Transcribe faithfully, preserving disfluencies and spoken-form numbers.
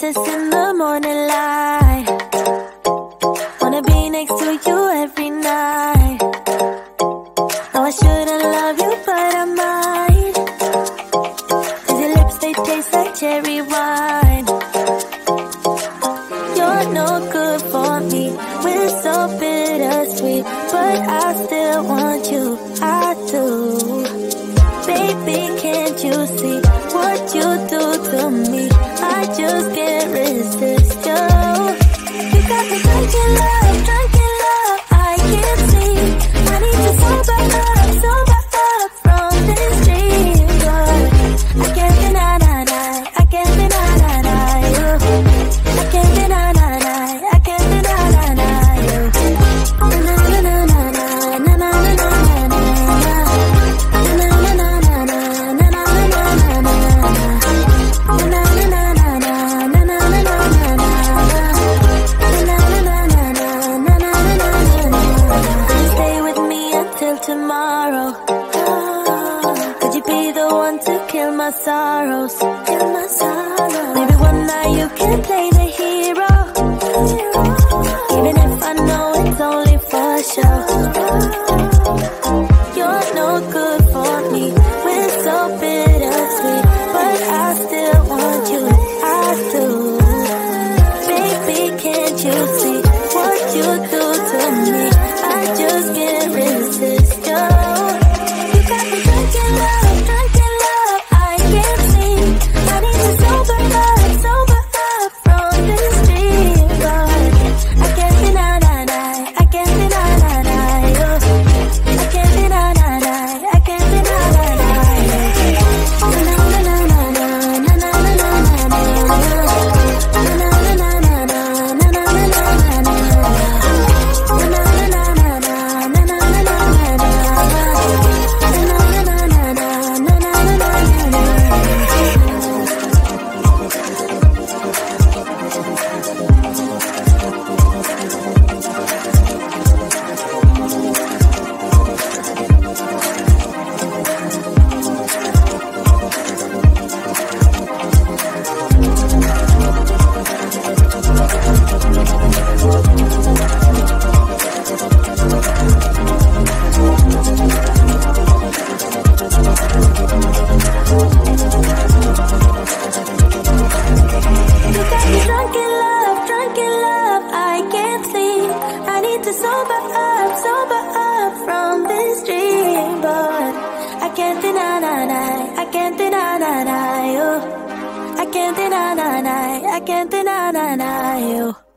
breakfast in the morning light. Wanna be next to you every night. No, I shouldn't love you, but I might. Cause your lips, they taste like cherry wine. You're no good for me, we're so bittersweet, but I still want you, I do. Baby, can't you see what you do to me? I just can't resist you. You got me drunk in love, drunk in love, I can't sleep. I need to sober up, sober up from this dream. But I can't deny, deny, I can't deny, deny you. I can't deny, deny, I can't deny, deny you. Na na na na na na na na na na na. Tomorrow, could you be the one to kill my sorrows? Kill my sorrows. Maybe one night you can play the hero, even if I know it's only for show. You're no good for me, we're so bittersweet, but I still want you, I do. Baby, can't you see what you do to me? I just can't resist. Sober up, sober up from this dream, but I can't deny, deny, I can't deny, deny you. I can't deny, deny, I can't deny, deny you.